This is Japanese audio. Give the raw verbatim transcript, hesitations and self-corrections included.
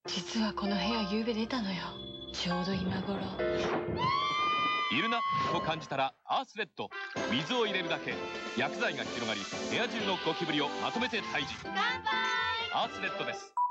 実はこの部屋夕べ出たのよ。ちょうど今頃。 いるなと感じたらアースレッド。水を入れるだけ、薬剤が広がり部屋中のゴキブリをまとめて退治。乾杯。アースレッドです。